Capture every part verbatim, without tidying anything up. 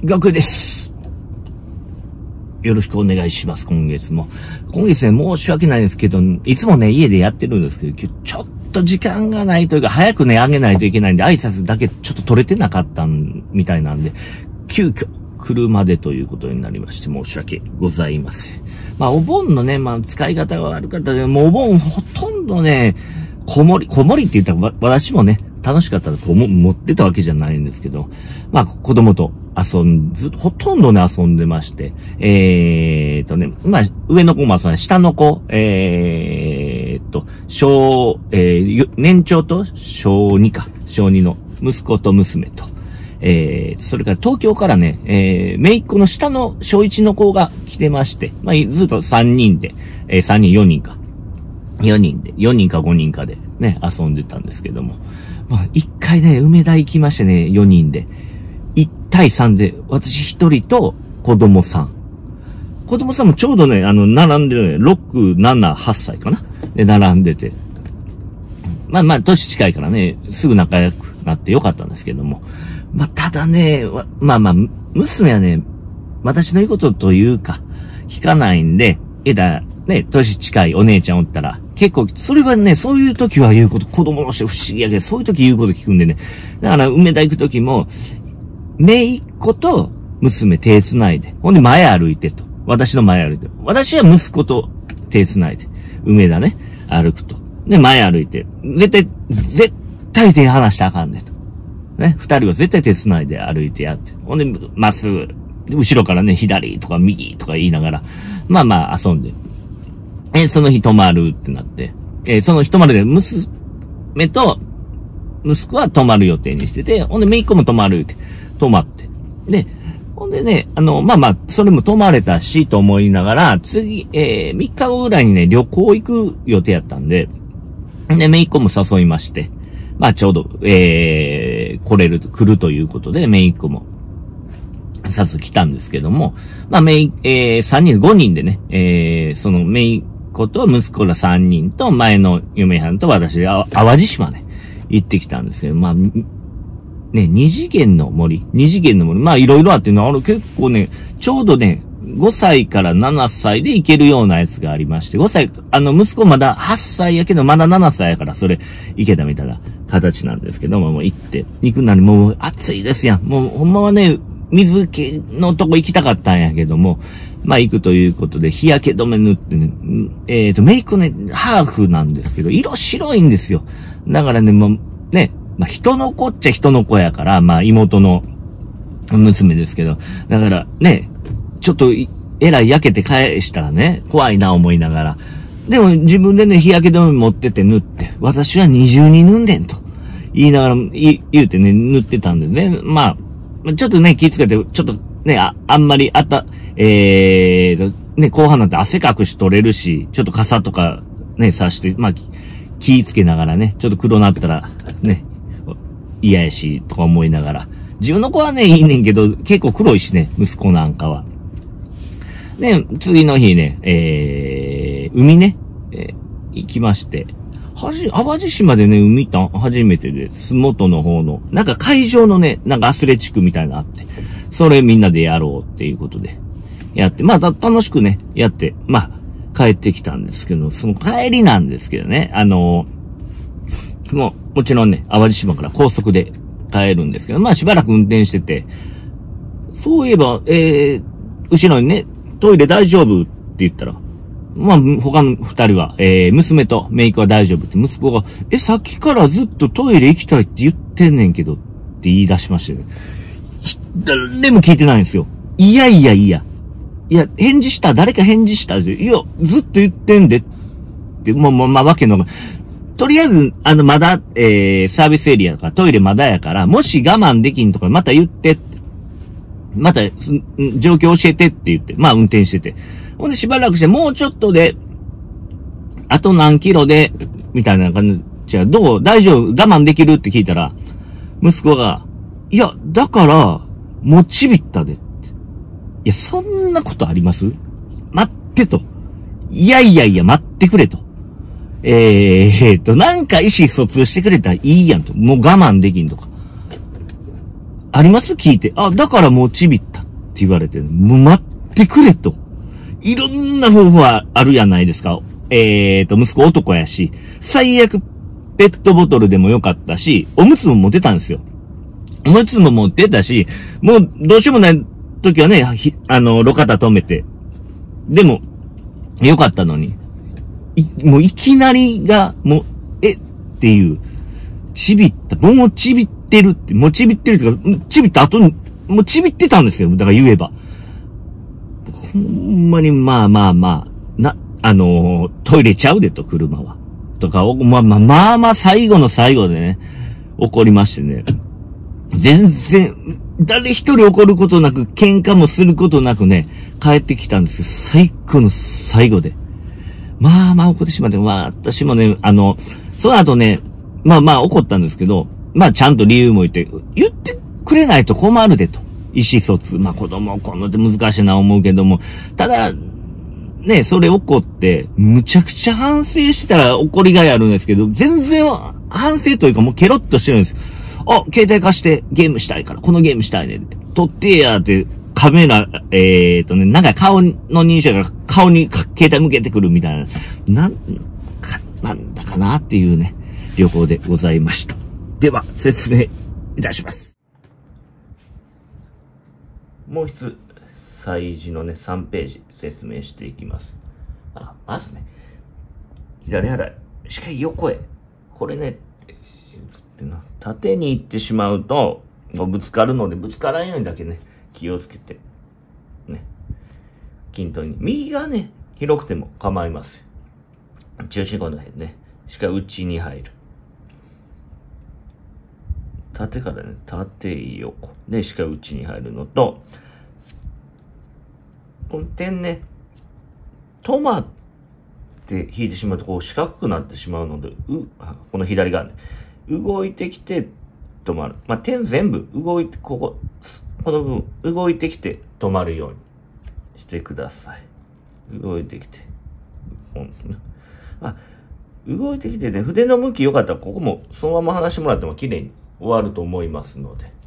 学です。よろしくお願いします、今月も。今月ね、申し訳ないですけど、いつもね、家でやってるんですけど、今日ちょっと時間がないというか、早くね、あげないといけないんで、挨拶だけちょっと取れてなかったみたいなんで、急遽、車でということになりまして、申し訳ございません。まあ、お盆のね、まあ、使い方が悪かったで、もうお盆ほとんどね、こもり、こもりって言ったら、私もね、楽しかったらこも、持ってたわけじゃないんですけど、まあ、子供と遊ん、ず、ほとんどね、遊んでまして、えーっとね、まあ、上の子も遊んで、下の子、えーっと、小、えー、年長と小にか、小にの息子と娘と、えー、それから東京からね、えー、姪っ子の下の小いちの子が来てまして、まあ、ずっとさんにんで、えー、さんにん、よにんか。よにんで、よにんかごにんかでね、遊んでたんですけども。まあ、一回ね、梅田行きましてね、よにんで。いちたいさんで、私ひとりと子供さん。子供さんもちょうどね、あの、並んでるね、ろく、なな、はっさいかなで、並んでて。まあまあ、年近いからね、すぐ仲良くなってよかったんですけども。まあ、ただね、まあまあ、娘はね、私の言うことというか、聞かないんで、えだ、ね、年近いお姉ちゃんおったら、結構、それはね、そういう時は言うこと、子供の人不思議やけど、そういう時言うこと聞くんでね。だから、梅田行く時も、姪っ子と娘手繋いで、ほんで前歩いてと。私の前歩いて。私は息子と手繋いで、梅田ね、歩くと。で、前歩いて、絶対、絶対手離したらあかんねと。ね、二人は絶対手繋いで歩いてやって。ほんで、まっすぐ、後ろからね、左とか右とか言いながら、まあまあ遊んで。え、その日泊まるってなって、えー、その日泊まるで、娘と、息子は泊まる予定にしてて、ほんで、姪っ子も泊まるって、泊まって。で、ほんでね、あの、まあまあ、それも泊まれたし、と思いながら、次、えー、みっかごぐらいにね、旅行行く予定やったんで、で、姪っ子も誘いまして、まあちょうど、えー、来れる、来るということで、姪っ子も、誘来たんですけども、まあ姪、えー、さんにん、ごにんでね、えー、その姪っ子と息子らさんにんと、前の嫁はんと私で、あ淡路島ね、行ってきたんですけど、まあ、ね、二次元の森、二次元の森、まあいろいろあってね、あの結構ね、ちょうどね、ごさいからななさいで行けるようなやつがありまして、ごさい、あの、息子まだはっさいやけど、まだななさいやから、それ、行けたみたいな形なんですけども、もう行って、行くなりもう暑いですやん。もう、ほんまはね、水気のとこ行きたかったんやけども、まあ行くということで、日焼け止め塗ってね、えっと、メイクね、ハーフなんですけど、色白いんですよ。だからね、もう、ね、まあ人の子っちゃ人の子やから、まあ妹の娘ですけど、だからね、ちょっと、えらい焼けて返したらね、怖いな思いながら。でも自分でね、日焼け止め持ってって塗って、私は二重に塗んでんと。言いながら、い言うてね、塗ってたんでね。まあ、ちょっとね、気ぃつけて、ちょっとね、あ、あんまりあった、えーね、後半なんて汗かくし取れるし、ちょっと傘とかね、さして、まあ、気ぃつけながらね、ちょっと黒なったら、ね、嫌やし、とか思いながら。自分の子はね、いいねんけど、結構黒いしね、息子なんかは。で、次の日ね、えー、海ね、えー、行きまして、はじ、淡路島でね、海行った初めてで、洲本の方の、なんか会場のね、なんかアスレチックみたいなのあって、それみんなでやろうっていうことで、やって、まあ、楽しくね、やって、まあ、帰ってきたんですけど、その帰りなんですけどね、あのー、もう、もちろんね、淡路島から高速で帰るんですけど、まあ、しばらく運転してて、そういえば、えー、後ろにね、トイレ大丈夫って言ったら、まあ、他の二人は、えー、娘と姪っ子は大丈夫って、息子が、え、さっきからずっとトイレ行きたいって言ってんねんけど、って言い出しましたよね。誰も聞いてないんですよ。いやいやいや。いや、返事した誰か返事したいや、ずっと言ってんで。って、もう、まあ、まあ、わけの、とりあえず、あの、まだ、えー、サービスエリアとかトイレまだやから、もし我慢できんとかまた言ってって。また、状況教えてって言って、まあ運転してて。ほんでしばらくして、もうちょっとで、あと何キロで、みたいな感じで、どう大丈夫我慢できるって聞いたら、息子が、いや、だから、もうちびったでって。いや、そんなことあります待ってと。いやいやいや、待ってくれと。えー、えー、と、なんか意思疎通してくれたらいいやんと。もう我慢できんとか。 あります聞いて。あ、だからもうちびったって言われて、もう待ってくれと。いろんな方法はあるやないですか。えーと、息子男やし、最悪ペットボトルでもよかったし、おむつも持ってたんですよ。おむつも持ってたし、もうどうしようもない時はね、あの、路肩止めて。でも、よかったのに。い、もういきなりが、もう、えっていう、ちびった、もうちびってるって、もうちびってるっていうか、ちびった後に、もうちびってたんですよ。だから言えば。ほんまに、まあまあまあ、な、あのー、トイレちゃうでと、車は。とか、まあまあまあまあ、最後の最後でね、怒りましてね。全然、誰一人怒ることなく、喧嘩もすることなくね、帰ってきたんですよ。最後の最後で。まあまあ怒ってしまって、まあ私もね、あの、その後ね、まあまあ怒ったんですけど、まあちゃんと理由も言って、言ってくれないと困るでと。意思疎通。まあ子供をこんのって難しいな思うけども、ただ、ね、それ怒って、むちゃくちゃ反省したら怒りがいあるんですけど、全然反省というかもうケロッとしてるんですよ。あ、携帯貸してゲームしたいから、このゲームしたいね。撮ってやって、カメラ、えーとね、なんか顔の認証が顔に携帯向けてくるみたいな、なん、か、なんだかなっていうね、旅行でございました。では、説明いたします。もう一つ、催事のね、さんページ説明していきます。あ、まずね、左払い、しかし横へ。これね、縦に行ってしまうと、ぶつかるので、ぶつからんようにだけね、気をつけて、ね、均等に。右がね、広くても構いません。中心この辺ね、しか内に入る。縦からね、縦横。で、しか内に入るのと、この点ね、止まって引いてしまうと、こう四角くなってしまうので、う、この左側ね、動いてきて止まる。まあ、点全部動いて、ここ、この部分、動いてきて止まるようにしてください。動いてきて。ほんとね。あ、動いてきてね、筆の向き良かったら、ここもそのまま離してもらっても綺麗に終わると思いますので。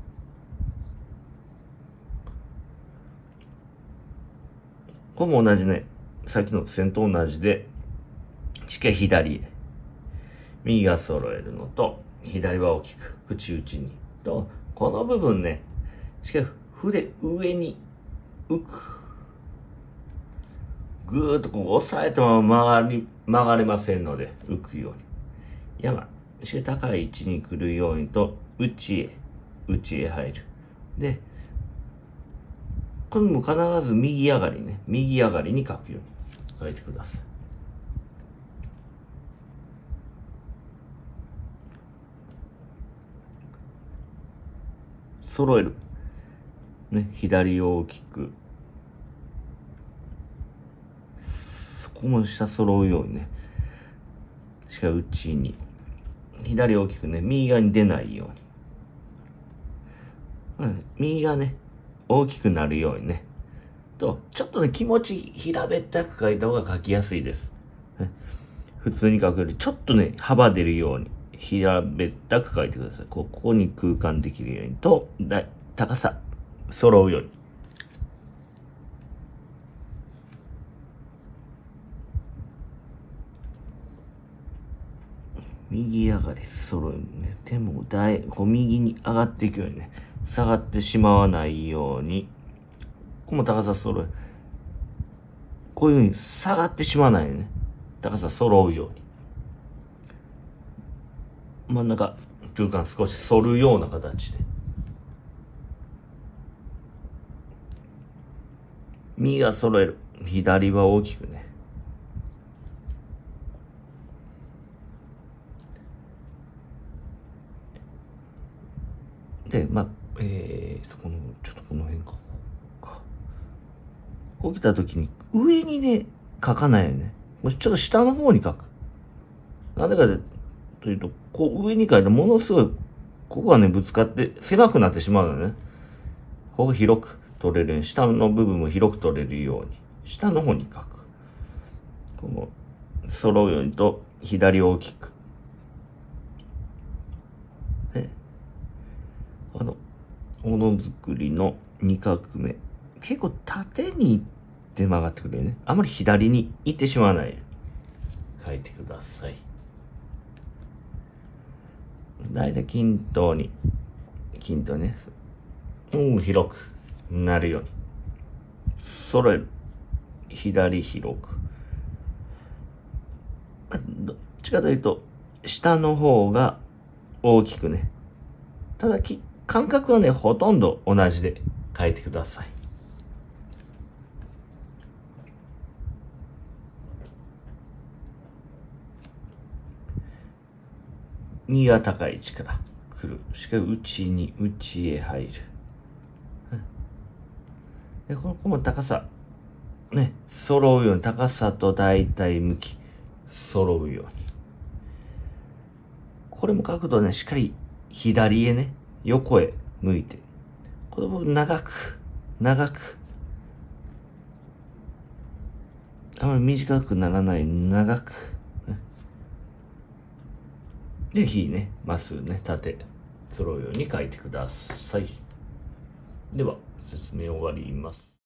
ここも同じね、さっきの線と同じで、しっかり左へ。右が揃えるのと、左は大きく、口打ちに。と、この部分ね、しっかり筆上に浮く。ぐーっとこう押さえたまま曲がり、曲がれませんので、浮くように。山、しっかり高い位置に来るようにと、内へ、内へ入る。で、これも必ず右上がりね、右上がりに書くように書いてください。揃える。ね、左を大きく。そこも下揃うようにね。しかも内に。左大きくね、右側に出ないように。うん、右がね、大きくなるようにね。と、ちょっとね、気持ち平べったく書いた方が書きやすいです。ね、普通に書くより、ちょっとね、幅出るように。平べったく書いてください。ここに空間できるようにと、だ高さ、揃うように。右上がり揃えるね。手もだい、こう右に上がっていくようにね。下がってしまわないように。ここも高さ揃え。こういうふうに下がってしまわないようにね。高さ揃うように。真ん中、空間少し反るような形で。右が揃える。左は大きくね。で、まあ、えーと、この、ちょっとこの辺か。こう来た時に、上にね、書かないよね。もしちょっと下の方に書く。なんでかというと、こう上に書いてものすごい、ここがね、ぶつかって狭くなってしまうのね。ここ広く取れるように、下の部分も広く取れるように、下の方に書く。この、揃うようにと、左を大きく。ね。あの、 ものづくりのに画目。結構縦に行って曲がってくるよね。あまり左に行ってしまわないように書いてください。だいたい均等に、均等ね。うん、広くなるように。揃える。左広く。どっちかというと、下の方が大きくね。ただき、間隔はね、ほとんど同じで書いてください。右は高い位置から来る。しかも内に、内へ入る。で、この子も高さ、ね、揃うように、高さと大体向き、揃うように。これも書くとね、しっかり左へね、横へ向いて。この部分長く、長く。あまり短くならない、長く。で、火ね、まっすぐね、縦、揃うように書いてください。では、説明終わります。